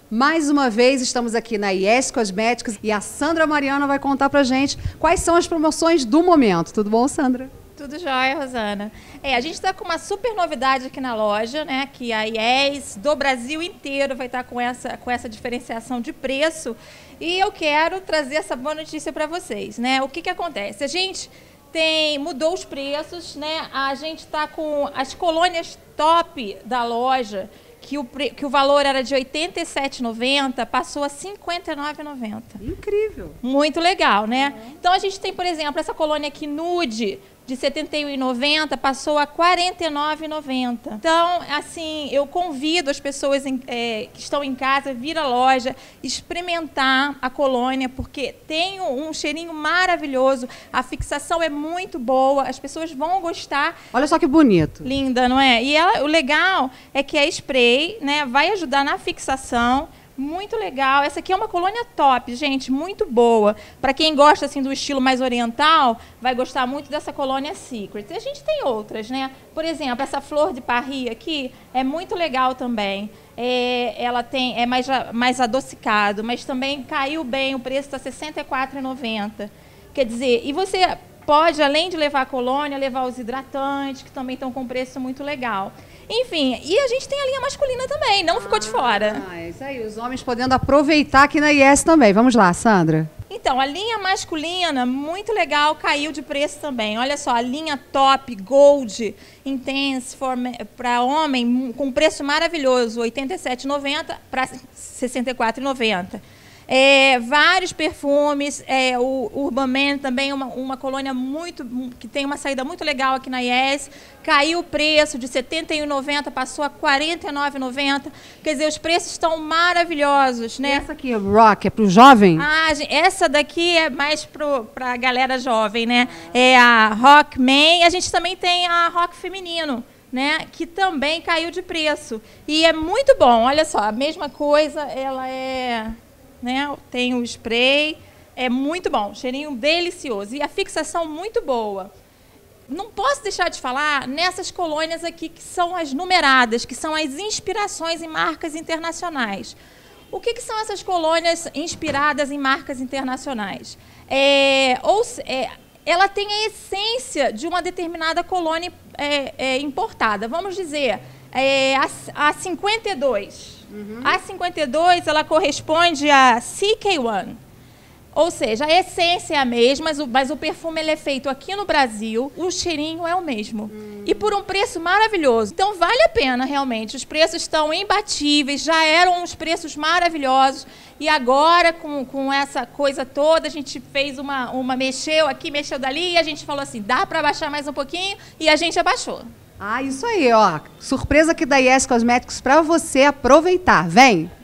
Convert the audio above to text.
Mais uma vez estamos aqui na IES Cosméticos e a Sandra Mariana vai contar pra gente quais são as promoções do momento. Tudo bom, Sandra? Tudo jóia, Rosana. A gente está com uma super novidade aqui na loja, né? Que a IES do Brasil inteiro vai estar com essa diferenciação de preço. E eu quero trazer essa boa notícia para vocês, né? O que acontece? A gente mudou os preços, né? A gente está com as colônias top da loja, que o valor era de R$ 87,90, passou a R$ 59,90. Incrível! Muito legal, né? Então a gente tem, por exemplo, essa colônia aqui nude, de R$ 71,90, passou a R$ 49,90. Então, assim, eu convido as pessoas que estão em casa a vir à loja, experimentar a colônia, porque tem um cheirinho maravilhoso, a fixação é muito boa, as pessoas vão gostar. Olha só que bonito. Linda, não é? E o legal é que é spray, né? Vai ajudar na fixação. Muito legal. Essa aqui é uma colônia top, gente, muito boa. Para quem gosta assim do estilo mais oriental, vai gostar muito dessa colônia Secret. E a gente tem outras, né? Por exemplo, essa flor de Paris aqui é muito legal também. Ela é mais adocicado, mas também caiu bem, o preço está R$ 64,90. Quer dizer, e você pode, além de levar a colônia, levar os hidratantes, que também estão com preço muito legal. Enfim, e a gente tem a linha masculina também, não ficou de fora. É isso aí, os homens podendo aproveitar aqui na IES também. Vamos lá, Sandra. Então, a linha masculina, muito legal, caiu de preço também. Olha só, a linha Top Gold Intense para homem, com preço maravilhoso, R$ 87,90 para R$ 64,90. Vários perfumes, o Urban Man também, uma colônia que tem uma saída muito legal aqui na IES, caiu o preço de R$ 71,90, passou a R$ 49,90, quer dizer, os preços estão maravilhosos, né? E essa aqui, Rock, é para o jovem? Essa daqui é mais para a galera jovem, né? É a Rock Man, a gente também tem a Rock Feminino, né, que também caiu de preço, e é muito bom, olha só, a mesma coisa, ela né, tem o spray, é muito bom, cheirinho delicioso e a fixação muito boa. Não posso deixar de falar nessas colônias aqui que são as numeradas, que são as inspirações em marcas internacionais. O que são essas colônias inspiradas em marcas internacionais? Ela tem a essência de uma determinada colônia importada. Vamos dizer, a 52. A 52, ela corresponde a CK1. Ou seja, a essência é a mesma, mas o perfume ele é feito aqui no Brasil, o cheirinho é o mesmo. E por um preço maravilhoso. Então, vale a pena, realmente. Os preços estão imbatíveis, já eram uns preços maravilhosos. E agora, com essa coisa toda, a gente fez mexeu aqui, mexeu dali, e a gente falou assim, dá para abaixar mais um pouquinho? E a gente abaixou. Isso aí, ó. Surpresa aqui da IES Cosméticos para você aproveitar. Vem!